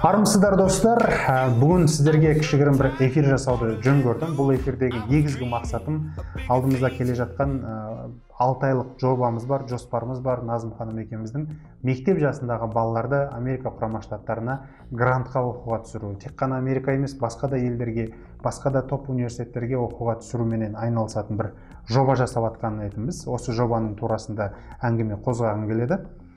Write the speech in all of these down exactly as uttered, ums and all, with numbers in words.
Армысыздар достар, бүгін сіздерге кішігірім бір эфир жасауды жөн көрдім. Бұл эфирдегі негізгі мақсатым алдымызда келе жатқан алты айлық жобамыз бар, жоспарымыз бар. Назым ханым екеуміздің мектеп жасындағы балаларды Америка құрама штаттарына грантқа оқуға түсіру. Тек қана Америка емес, басқа да елдерге, басқа да топ университеттерге оқуға түсіруменен айналысатын бір жоба жасап жатқанын айтамыз. Осы жобаның турасында әңгіме қозғағым келеді.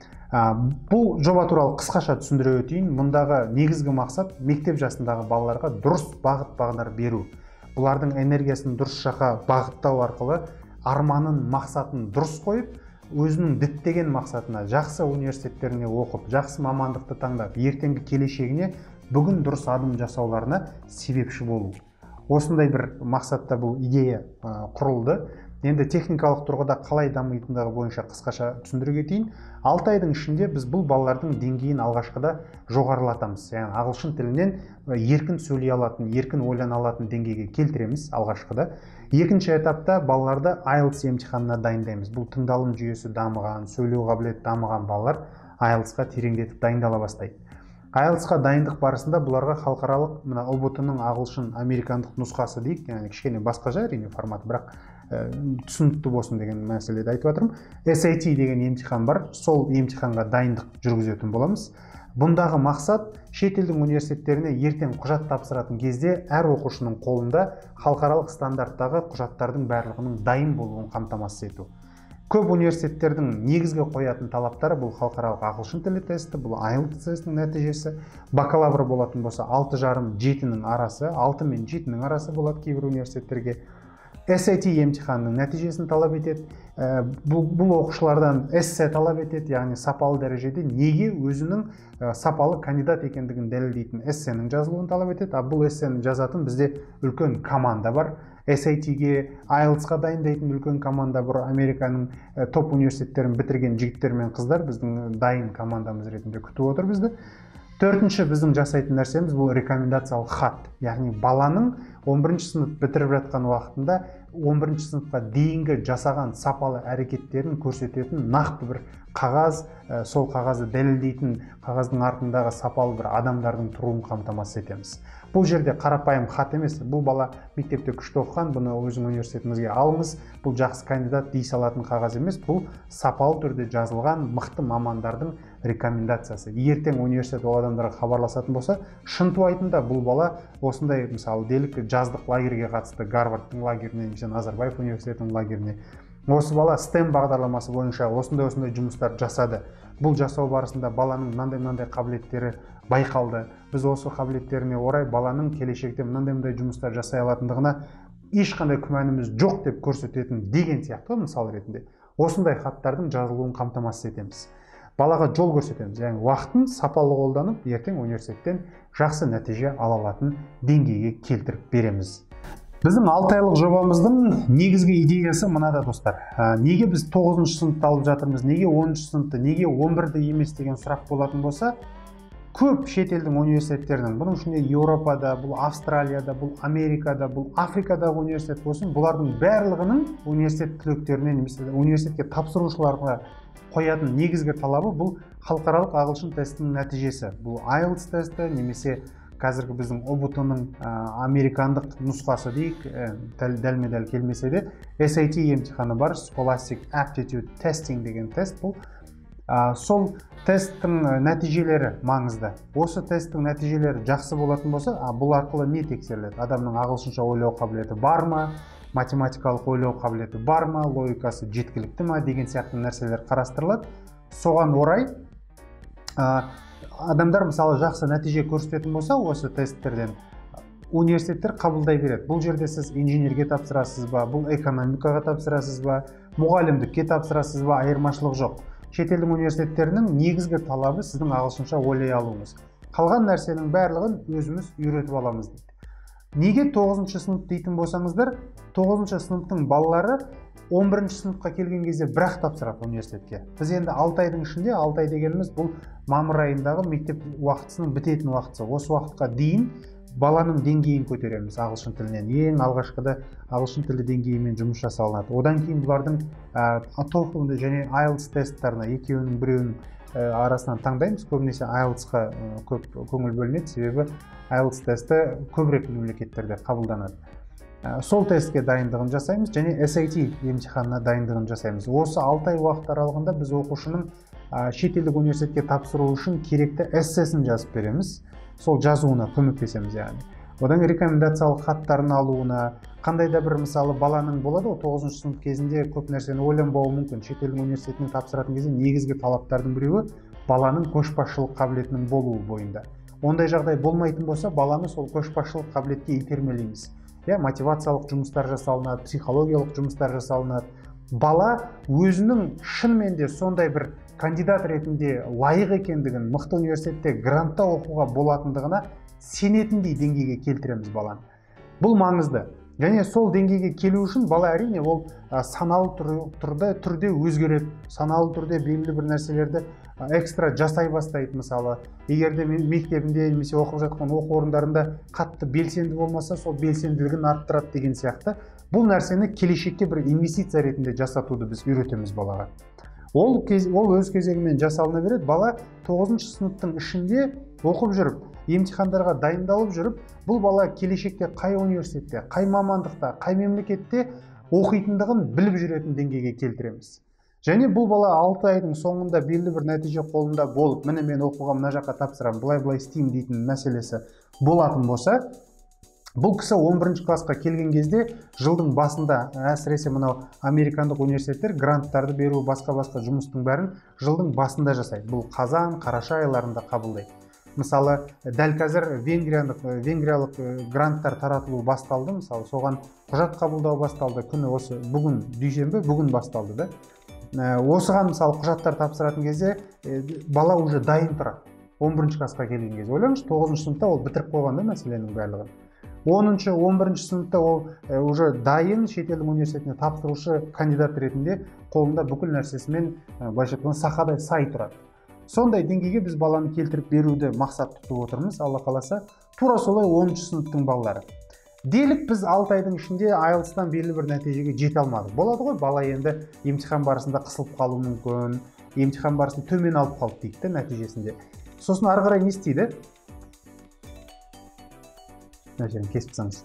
Бұл жоба туралы қысқаша түсіндіре өтейін. Мұндағы негізгі мақсат мектеп жасындағы балаларға дұрыс бағыт бағдар беру. Бұлардың энергиясын дұрыс жаққа бағыттау арқылы арманын, мақсатын дұрыс қойып, өзінің діттеген мақсатына, жақсы университеттеріне оқып, жақсы мамандықты таңдап, ертеңгі келешегіне бүгін дұрыс адым жасауларына себепші болу. Осындай бір мақсатта бұл идея құрылды. Енді техникалық тұрғыда қалай дамитындығы бойынша қысқаша түсіндіре кетейін. алты айдың ішінде біз бұл балалардың деңгейін алғашқыда жоғарылатамыз. Яғни ағылшын тілінен еркін сөйлей алатын, еркін ойлана алатын деңгейге келтіреміз алғашқыда. Екінші этапта балаларды айлтс емтиханына дайындаймыз. Бұл тыңдалым жүйесі дамыған, сөйлеу қабілеті дамыған балалар айлтсқа тереңдетіп дайындала бастайды. айлтсқа дайындық барысында бұларға халықаралық мына о бэ тэ-ның ағылшын американдық нұсқасы дейік, яғни кішкене басқаша әрине формат, бірақ түсінікті болсын деген мәселеде айтып жатырмын. эс эй ти деген емтихан бар, сол емтиханға дайындық жүргізетін боламыз. Бұндағы мақсат шетелдің университеттеріне ертең құжат тапсыратын кезде әр оқушының қолында халықаралық стандарттағы құжаттардың барлығының дайын болуын қамтамасыз ету. Көп университеттердің негізгі қоятын талаптары бұл халықаралық ағылшын тілі тесті, бұл айлтс тестінің нәтижесі. Бакалавр болатын болса алты жарым жетінің арасы, алты мен жетінің арасы болады кейбір университеттерге. эс эй ти емтиханның нәтижесін талап етеді. Бұл, бұл оқушылардан эссе талап етеді, яғни сапалы дәрежеде неге өзінің сапалы кандидат екендігін дәлелдейтін эссенің жазылуын талап етеді. А бұл эссені жазатын бізде үлкен команда бар. эс эй ти-ге, айлтсқа дайындайтын үлкен команда бар. Американың топ университеттерін бітірген жігіттер мен қыздар біздің дайын командамыз ретінде күтіп отыр бізді. Төртінші біздің жасайтын нәрсеміз бұл рекомендациялық хат. Яғни баланың он бірінші сынып бітіріп жатқан уақытында он бірінші сыныпқа дейінгі жасаған сапалы әрекеттерін көрсететін нақты бір қағаз, сол қағазды дәлелдейтін қағаздың артындағы сапалы бір адамдардың тұруын қамтамасыз етеміз. Бұл жерде қарапайым хат емес, бұл бала мектепте күшті оқыған, бұны өзің университетіңізге алыңыз, бұл жақсы кандидат дей салатын қағаз емес, бұл сапалы түрде жазылған мықты мамандардың рекомендациясы. Ертең университет ол адамдарға хабарласатын болса, шынтуайтында бұл бала осындай, мысалы, делік жаздық лагерге қатысты, Гарвардтың лагеріне, немесе Назарбаев университетінің лагеріне. Осы бала стем бағдарламасы бойынша осындай-осындай жұмыстар жасады. Бұл жасау барысында баланың мынандай-мынандай қабілеттері байқалды. Біз осы қабілеттеріне орай баланың келешекте мынандай-мынандай жұмыстар жасай алатындығына ешқандай күмәніміз жоқ деп көрсететін деген сияқты, мысал ретінде. Осындай хаттардың жазылуын қамтамасыз етеміз. Балаға жол көрсетеміз, яғни уақытын сапалы қолданып, ертең университеттен жақсы нәтиже ала алатын деңгейге келтіріп береміз. Біздің алты айлық жобамыздың негізгі идеясы мынада достар. Неге біз тоғызыншы сыныпты алып жатырмыз, неге оныншы сыныпты, неге он бірді емес деген сұрақ болатын болса, көп шетелдің университеттерінің, бұның ішінде Еуропада, бұл Австралияда, бұл Америкада, бұл Африкадағы университет болсын, бұлардың барлығының университет түлектеріне, немесе университетке тапсырушыларға қоятын негізгі талабы бұл халықаралық ағылшын тестінің нәтижесі. Бұл айлтс тесті, немесе қазіргі біздің о бэ тэ-ның американдық нұсқасы дейік, дәлме-дәл келмесе де, эс эй ти емтиханы бар, Scholastic Aptitude Testing деген тест бұл. Сол тесттің нәтижелері маңызды. Осы тесттің нәтижелері жақсы болатын болса, бұл арқылы не тексеріледі? Адамның ағылшынша ойлау қабілеті бар ма? Математикалық ойлау қабілеті бар ма, логикасы жеткілікті ма деген сияқты нәрселер қарастырылады. Соған орай адамдар мысалы жақсы нәтиже көрсететін болса, осы тесттерден университеттер қабылдай береді. Бұл жерде сіз инженерге тапсырасыз ба, бұл экономикаға тапсырасыз ба, мұғалімдікке тапсырасыз ба, айырмашылық жоқ. Шетелдің университеттерінің негізгі талабы сіздің ағылшынша ойлай алуыңыз. Қалған нәрсенің барлығын өзіміз үйретіп аламыз дейді. Неге тоғызыншы сынып дейтін болсаңыздар, тоғызыншы сыныптың балалары он бірінші сыныпқа келген кезде бірақ тапсырады университетке. Біз енді алты айдың ішінде, алты ай дегеніміз бұл мамыр айындағы мектеп уақытысының бітетін уақытысы. Осы уақытқа дейін баланың деңгейін көтереміз ағылшын тілінен. Ең алғашқыда ағылшын тілі деңгейімен жұмыс жасалынады. Одан кейін бұлардың тофл және айлтс тесттарына екеуінің біреуінің арасынан таңдаймыз. Көбінесе айлтсқа көп көңіл бөлінеді, себебі айлтс тесті көбірек мемлекеттерде қабылданады. Сол тестке дайындығын жасаймыз және эс эй ти емтиханына дайындығын жасаймыз. Осы алты ай уақыт аралығында біз оқушының шетелдік университетке тапсыру үшін керекті эссесін жазып береміз. Сол жазуына көмектесеміз яғни. Одан рекомендациялық хаттарын алуына, қандай да бір мысалы баланың болады, тоғызыншы сынып кезінде көп нәрсені ойланбауы мүмкін. Шетелдік университетінің тапсыратын кезде негізгі талаптардың біреуі баланың көшбасшылық қабілетінің болуы бойында. Ондай жағдай болмайтын болса, баланы сол көшбасшылық қабілетке итермелейміз. Я, мотивациялық жұмыстар жасалынады, психологиялық жұмыстар жасалынады. Бала өзінің шынымен де сондай бір кандидат ретінде лайық екендігін, мықты университетте грантта оқуға болатындығына сенетіндей деңгейге келтіреміз баланы. Бұл маңызды. Және сол деңгейге келу үшін бала әрине ол саналы түрде, түрде өзгереді. Саналы түрде белгілі бір нәрселерді экстра жасай бастайды. Мысалы, егер де мектебінде немесе оқып жатқан оқу орындарында қатты белсенді болмаса, сол белсенділігін арттырады деген сияқты. Бұл нәрсені келешекке бір инвестиция ретінде жасатуды біз үйретеміз балаға. Ол, ол өз кезегімен жасалына береді. Бала тоғызыншы сыныптың ішінде оқып жүріп, емтихандарға дайындалып жүріп, бұл бала келешекте қай университетте, қай мамандықта, қай мемлекетте оқитындығын біліп жүретін деңгейге келтіреміз. Және бұл бала алты айдың соңында белгілі бір нәтиже қолында болып, міне мен оқуға мына жаққа тапсырамын, былай-былай істеймін дейтін мәселесі болатын болса, бұл кісі он бірінші классқа келген кезде жылдың басында, әсіресе мынау американдық университеттер гранттарды беру, басқа-басқа жұмыстың бәрін жылдың басында жасайды. Бұл қазан, қараша айларында қабылдайды. Мысалы, дәл қазір венгриялық, венгриялық гранттар таратылу басталды. Мысалы, соған құжат қабылдау басталды. Күні осы бүгін дүйсенбі, бүгін басталды да. Осыған мысалы құжаттар тапсыратын кезде бала уже дайын тұрады. он бірінші классқа келген кезде. Ойлаңызшы, тоғызыншы сыныпта ол бітіріп қойған да мәселенің барлығын. оныншы, он бірінші сыныпта ол уже дайын шетелдің университетіне тапсырушы кандидат ретінде қолында бүкіл нәрсесімен былайша айтқанда сақадай сай тұрады. Сондай деңгейге біз баланы келтіріп беруді мақсат тұтып отырмыз, Алла қаласа. Тура солай оныншы сыныптың балалары. Делік біз алты айдың ішінде айлтстан белгілі бір нәтижеге жете алмадық. Болады ғой, бала енді емтихан барысында қысылып қалуы мүмкін, емтихан барысында төмен алып қалды дейді нәтижесінде. Сосын ары қарай не істейді? Мына жерін кесіп тастаңыз.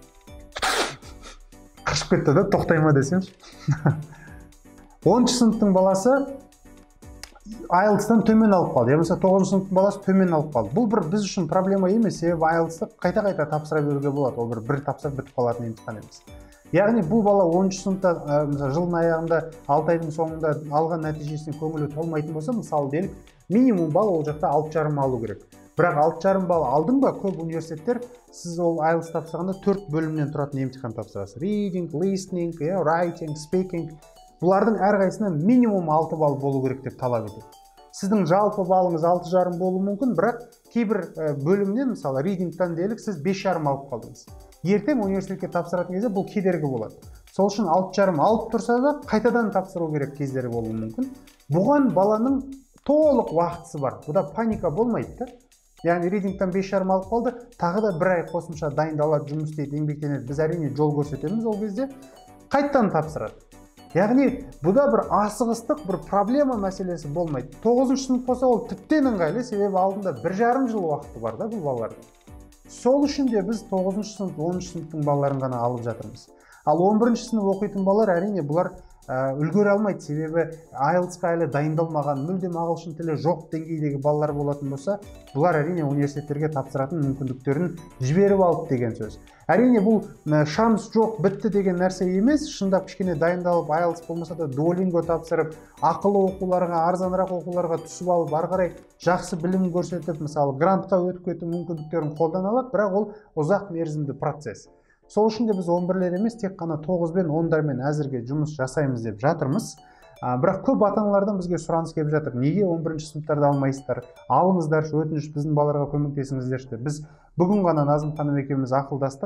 Қышып кетті да, тоқтай ма десемші. оныншы сыныптың баласы айлтстан төмен алып қалды. Я болмаса тоғызыншы сыныптың баласы төмен алып қалды. Бұл бір біз үшін проблема емес, себебі айлтсты қайта-қайта тапсыра беруге болады. Ол бір бір тапсырып бітіп қалатын емтихан емес. Яғни бұл бала оныншы сыныпта жылдың аяғында алты айдың соңында алған нәтижесіне көңілі толмайтын болса, мысалы делік, минимум балл ол жақта алты жарым алу керек. Бірақ алты жарым балл алдың ба, көп университеттер сіз ол айлтс тапсырғанда төрт бөлімнен тұратын емтихан тапсырасыз. Reading, listening, writing, speaking. Бұлардың әрқайсысынан минимум алты балл болу керек деп талап етеді. Сіздің жалпы балыңыз алты жарым болуы мүмкін, бірақ кейбір бөлімнен, мысалы readingтан делік, сіз бес жарым алып қалдыңыз. Ертең университетке тапсыратын кезде бұл кедергі болады. Сол үшін алты жарым алып тұрса да қайтадан тапсыру керек кездері болуы мүмкін. Бұған баланың толық уақытысы бар. Бұда паника болмайды да. Яғни readingтан бес жарым алып қалды, тағы да бір ай қосымша дайындалады, жұмыс істейді, еңбектенеді. Біз әрине жол көрсетеміз ол кезде, қайтадан тапсырады. Яғни бұда бір асығыстық, бір проблема мәселесі болмайды. тоғызыншы сынып болса ол тіптен ыңғайлы, себебі алдында бір жарым жыл уақыты бар да бұл балалардың. Сол үшін де біз тоғызыншы сынып, оныншы сыныптың балаларын ғана алып жатырмыз. Ал он бірінші сынып оқитын балалар әрине бұлар үлгере алмайды, себебі айлтсқа әлі дайындалмаған, мүлдем ағылшын тілі жоқ деңгейдегі балалар болатын болса, бұлар әрине университеттерге тапсыратын мүмкіндіктерін жіберіп алды деген сөз. Әрине бұл шанс жоқ, бітті деген нәрсе емес. Шындап кішкене дайындалып, айлтс болмаса да Duolingo тапсырып, ақылы оқуларға, арзанырақ оқуларға түсіп алып, ары қарай жақсы білім көрсетіп, мысалы грантқа өтіп кету мүмкіндіктерін қолдана алады, бірақ ол ұзақ мерзімді процесс. Сол үшін де біз он бірлер емес, тек қана тоғыз бен ондармен әзірге жұмыс жасаймыз деп жатырмыз. Бірақ көп ата-аналардан бізге сұраныс келіп жатыр. Неге он бірінші сыныптарды алмайсыздар? Алыңыздаршы, өтініш біздің балаларға көмектесіңіздерші. Біз бүгін ғана Назым ханым екеуміз ақылдастық.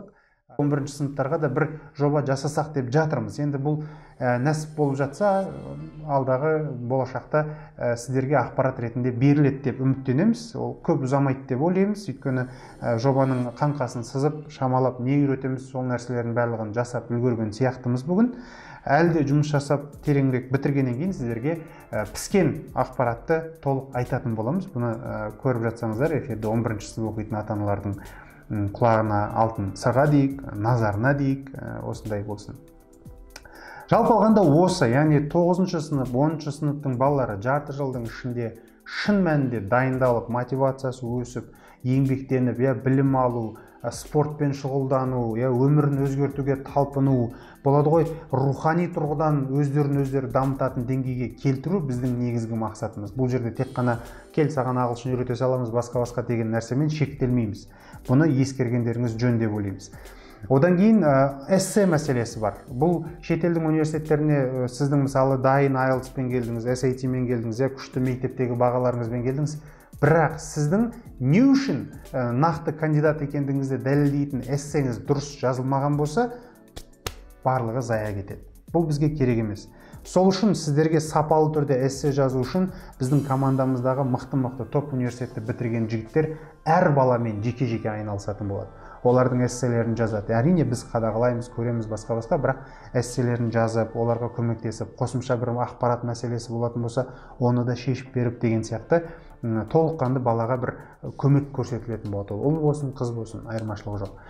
он бірінші сыныптарға да бір жоба жасасақ деп жатырмыз. Енді бұл нәсіп болып жатса, алдағы болашақта сіздерге ақпарат ретінде беріледі деп үміттенеміз. Ол көп ұзамайды деп ойлаймыз, өйткені жобаның қаңқасын сызып, шамалап не үйретеміз, сол нәрселердің барлығын жасап үлгерген сияқтымыз бүгін. Әлі де жұмыс жасап тереңірек бітіргеннен кейін сіздерге піскен ақпаратты толық айтатын боламыз. Бұны көріп жатсаңыздар, эфирде он бірінші сынып оқитын ата-аналардың құлағына алтын сырға дейік, назарына дейік, осындай болсын. Жалпы алғанда осы, яғни тоғызыншы сынып, оныншы сыныптың балалары жарты жылдың ішінде шын мәнінде дайындалып, мотивациясы өсіп, еңбектеніп, я білім алу, спортпен шұғылдану, я өмірін өзгертуге талпыну, болады ғой, рухани тұрғыдан өздерін өздері дамытатын деңгейге келтіру біздің негізгі мақсатымыз. Бұл жерде тек қана кел саған ағылшын үйрете саламыз, басқа-басқа деген нәрсемен шектелмейміз. Бұны ескергендеріңіз жөн деп ойлаймыз. Одан кейін эссе мәселесі бар. Бұл шетелдің университеттеріне сіздің мысалы дайын айлтспен келдіңіз, эс эй ти-мен келдіңіз, күшті мектептегі бағаларыңызбен келдіңіз. Бірақ сіздің не үшін нақты кандидат екендігіңізді дәлелдейтін эссеңіз дұрыс жазылмаған болса, барлығы зая кетеді. Бұл бізге керек емес. Сол үшін сіздерге сапалы түрде эссе жазу үшін біздің командамыздағы мықты-мықты топ университетті бітірген жігіттер әр баламен жеке-жеке айналысатын болады. Олардың эсселерін жазады. Әрине біз қадағалаймыз, көреміз басқа-басқа, бірақ эсселерін жазып, оларға көмектесіп, қосымша бір ақпарат мәселесі болатын болса, оны да шешіп беріп деген сияқты толыққанды балаға бір көмек көрсетілетін болады. Ұл болсын, қыз болсын, айырмашылығы жоқ.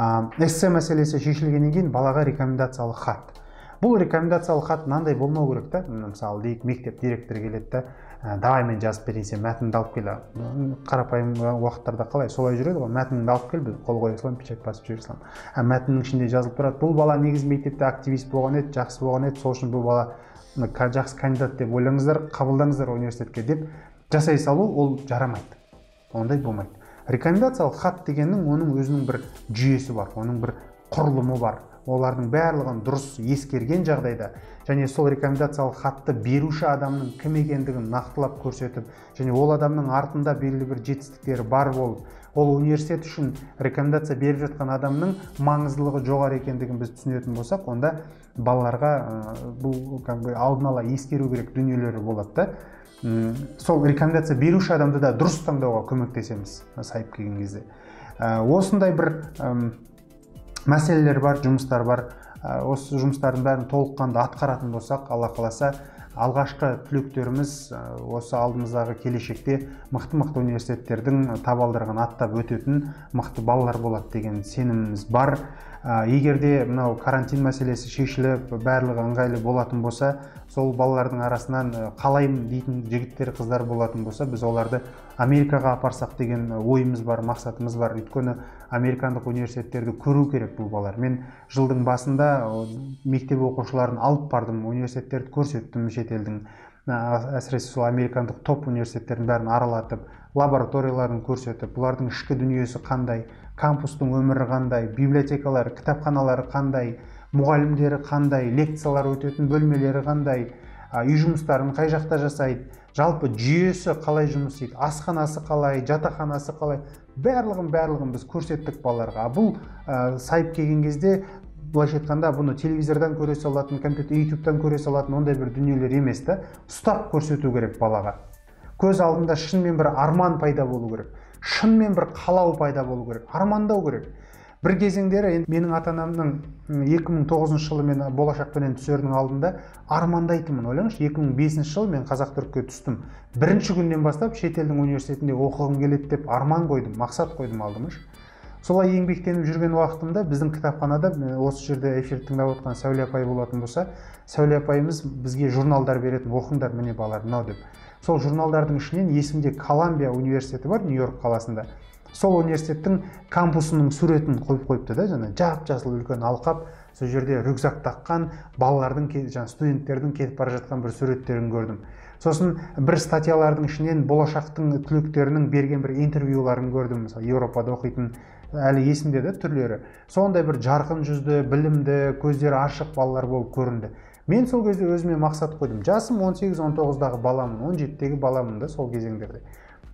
Эссе мәселесі шешілгеннен кейін балаға рекомендациялық хат. Бұл рекомендациялық хат мынандай болмау керек та, мысалы дейік, мектеп директоры келеді да, давай мен жазып берейін, сен мәтінді алып кел. Қарапайым уақыттарда қалай солай жүреді ғой, мәтінді алып кел, біз қол қоя саламын, печать басып жібере саламын. Мәтіннің ішінде жазылып тұрады. Бұл бала негізі мектепте активист болған еді, жақсы болған еді, сол үшін бұл бала жақсы кандидат деп ойлаңыздар, қабылдаңыздар университетке деп жасай салу ол жарамайды. Ондай болмайды. Рекомендациялық хат дегеннің оның өзінің бір жүйесі бар, оның бір құрылымы бар. Олардың барлығын дұрыс ескерген жағдайда және сол рекомендациялық хатты беруші адамның кім екендігін нақтылап көрсетіп, және ол адамның артында белгілі бір жетістіктері бар болып, ол университет үшін рекомендация беріп жатқан адамның маңыздылығы жоғары екендігін біз түсінетін болсақ, онда балаларға бұл алдын ала ескеру керек дүниелері болады да. Сол рекомендация беруші адамды да дұрыс таңдауға көмектесеміз сайып келген кезде. Осындай бір мәселелер бар, жұмыстар бар. Осы жұмыстардың бәрін толыққанды атқаратын болсақ, Алла қаласа, алғашқы түлектеріміз осы алдымыздағы келешекте мықты-мықты университеттердің табалдырығын аттап өтетін мықты балалар болады деген сеніміміз бар. Егерде мынау карантин мәселесі шешіліп, барлығы ыңғайлы болатын болса, сол балалардың арасынан қалаймын дейтін жігіттер, қыздар болатын болса, біз оларды Америкаға апарсақ деген ойымыз бар, мақсатымыз бар. Өйткені американдық университеттерді көру керек бұл балалар. Мен жылдың басында мектеп оқушыларын алып бардым, университеттерді көрсеттім, шетелдің, әсіресе сол американдық топ университеттердің бәрін аралатып, лабораторияларын көрсетіп, бұлардың ішкі дүниесі қандай, кампустың өмірі қандай, библиотекалары, кітапханалары қандай, мұғалімдері қандай, лекциялар өтетін бөлмелері қандай, үй жұмыстарын қай жақта жасайды, жалпы жүйесі қалай жұмыс істейді, асханасы қалай, жатақханасы қалай, барлығын барлығын біз көрсеттік балаларға. Бұл сайып келген кезде былайша айтқанда бұны телевизордан көре салатын, компьютер, ютубтан көре салатын ондай бір дүниелер емес та, ұстап көрсету керек балаға. Көз алдында шынымен бір арман пайда болу керек, шынымен бір қалау пайда болу керек, армандау керек. Бір кезеңдері менің ата-анамның екі мың тоғызыншы жылы мен болашақпенен түсердің алдында армандайтынмын. Ойлаңызшы, екі мың бесінші жылы мен Қазақ-Түркке түстім. Бірінші күннен бастап шетелдің университетінде оқығым келеді деп арман қойдым, мақсат қойдым алдымыш. Солай еңбектеніп жүрген уақытымда біздің кітапханада, осы жерде эфир тыңдап отқан Сәуле апай болатын болса, Сәуле апайымыз бізге журналдар беретін, оқыңдар міне балалар мынау деп. Сол журналдардың ішінен есімде Колумбия университеті бар, Нью-Йорк қаласында. Сол университеттің кампусының суретін қойып қойыпты да, жаңа жап-жасыл үлкен алқап, сол жерде рюкзак таққан балалардың, жаңа студенттердің кетіп бара жатқан бір суреттерін көрдім. Сосын бір статьялардың ішінен болашақтың түлектерінің берген бір интервьюларын көрдім, мысалы Еуропада оқитын, әлі есімде де түрлері. Сондай бір жарқын жүзді, білімді, көздері ашық балалар болып көрінді. Мен сол кезде өзіме мақсат қойдым. Жасым он сегіз он тоғыздағы баламын, он жетідегі баламын да сол кезеңдерде.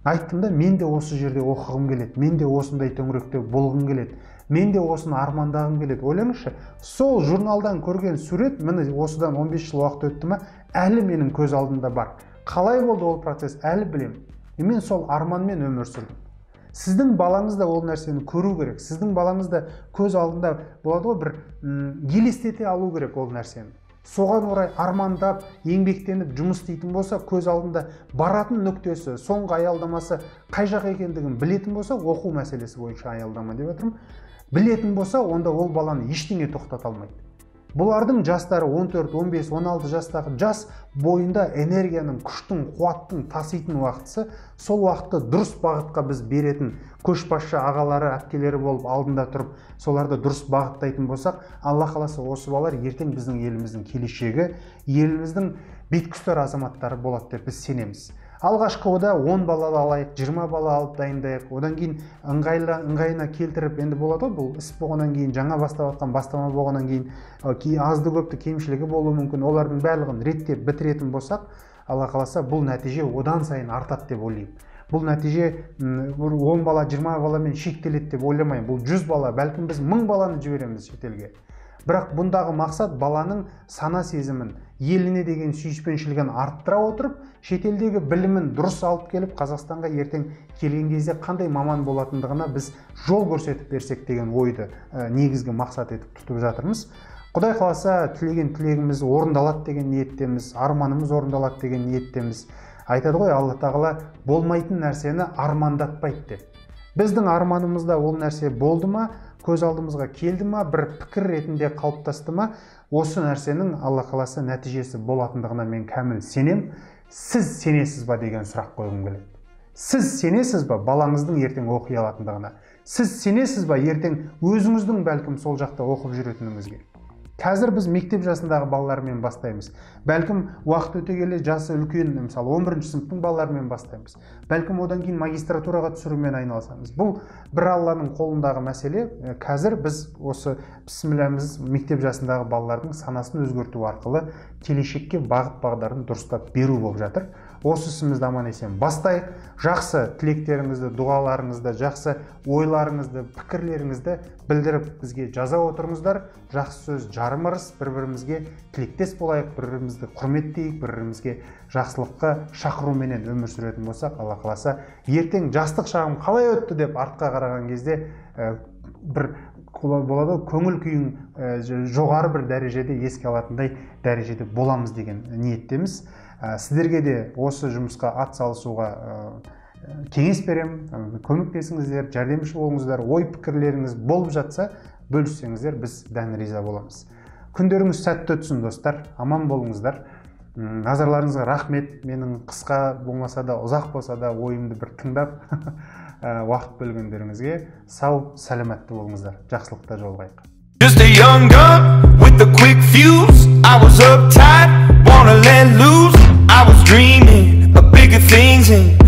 Айттым да, мен де осы жерде оқығым келеді, мен де осындай төңіректе болғым келеді, мен де осыны армандағым келеді. Ойлаңызшы, сол журналдан көрген сурет, міне осыдан он бес жыл уақыт өтті ме, әлі менің көз алдымда бар. Қалай болды ол процесс, әлі білемін. Мен сол арманмен өмір сүрдім. Сіздің балаңыз да ол нәрсені көру керек. Сіздің балаңыз да көз алдында болады ғой, бір елестете алу керек ол нәрсені. Соған орай армандап, еңбектеніп жұмыс істейтін болса, көз алдында баратын нүктесі, соңғы аялдамасы қай жақ екендігін білетін болса, оқу мәселесі бойынша аялдама деп отырмын. Білетін болса, онда ол баланы ештеңе тоқтата алмайды. Бұлардың жастары он төрт, он бес, он алты жастағы жас бойында энергияның, күштің, қуаттың таситын уақытысы, сол уақытты дұрыс бағытқа біз беретін көшбасшы ағалары, әпкелері болып алдында тұрып, соларды дұрыс бағыттайтын болсақ, Алла қаласа осы балалар ертең біздің еліміздің келешегі, еліміздің беткүстер азаматтары болады деп біз сенеміз. Алғашқы ода он бала алайық, жиырма бала алып дайындайық, одан кейін ыңғайына келтіріп, енді болады ғой, бұл іс болғаннан кейін, жаңа бастап жатқан бастама болғаннан кейін азды көпті кемшілігі болуы мүмкін, олардың барлығын реттеп бітіретін болсақ, Алла қаласа бұл нәтиже одан сайын артады деп ойлаймын. Бұл нәтиже он бала, жиырма баламен шектеледі деп ойламаймын. Бұл жүз бала, бәлкім біз мың баланы жібереміз шетелге. Бірақ бұндағы мақсат баланың сана сезімін, еліне деген сүйіспеншілігін арттыра отырып, шетелдегі білімін дұрыс алып келіп, Қазақстанға ертең келген кезде қандай маман болатындығына біз жол көрсетіп берсек деген ойды негізгі мақсат етіп тұтып жатырмыз. Құдай қаласа тілеген тілегіміз орындалады деген ниеттеміз, арманымыз орындалады деген ниеттеміз. Айтады ғой, Алла тағала болмайтын нәрсені армандатпайды деп. Біздің арманымызда ол нәрсе болды ма, көз алдымызға келді ма, бір пікір ретінде қалыптасты ма, осы нәрсенің Алла қаласа нәтижесі болатындығына мен кәміл сенем. Сіз сенесіз ба деген сұрақ қойғым келеді. Сіз сенесіз ба балаңыздың ертең оқи алатындығына? Сіз сенесіз ба ертең өзіңіздің бәлкім сол жақта оқып жүретініңізге? Қазір біз мектеп жасындағы балалармен бастаймыз. Бәлкім уақыт өте келе жасы үлкен, мысалы он бірінші сыныптың балаларымен бастаймыз. Бәлкім одан кейін магистратураға түсірумен айналысамыз. Бұл бір Алланың қолындағы мәселе. Қазір біз осы бісмілләміз мектеп жасындағы балалардың санасын өзгерту арқылы келешекке бағыт бағдарын дұрыстап беру болып жатыр. Осы ісімізді аман есен бастайық. Жақсы тілектеріңізді, дұғаларыңызды, жақсы ойларыңызды, пікірлеріңізді білдіріп бізге жаза отырыңыздар. Жақсы сөз жарым ырыс, бір-бірімізге тілектес болайық, бір-бірімізді құрметтейік, бір-бірімізге жақсылыққа шақыруменен өмір сүретін болсақ, Алла қаласа, ертең жастық шағым қалай өтті деп артқа қараған кезде бір болады, көңіл күйің жоғары бір дәрежеде еске алатындай дәрежеде боламыз деген ниеттеміз. Сіздерге де осы жұмысқа ат салысуға кеңес берем, көмектесіңіздер, жәрдемші болыңыздар, ой пікірлеріңіз болып жатса, бөліссеңіздер, біз дән риза боламыз. Күндеріңіз сәтті өтсін достар, аман болыңыздар. Назарларыңызға рахмет. Менің қысқа болмаса да, ұзақ болса да ойымды бір тыңдап уақыт бөлгендеріңізге сау, сәлематты болыңыздар. Жақсылықта жолығайық. Just a young gun with a quick fuse. I was uptight, wanna let loose. I was dreaming of bigger things and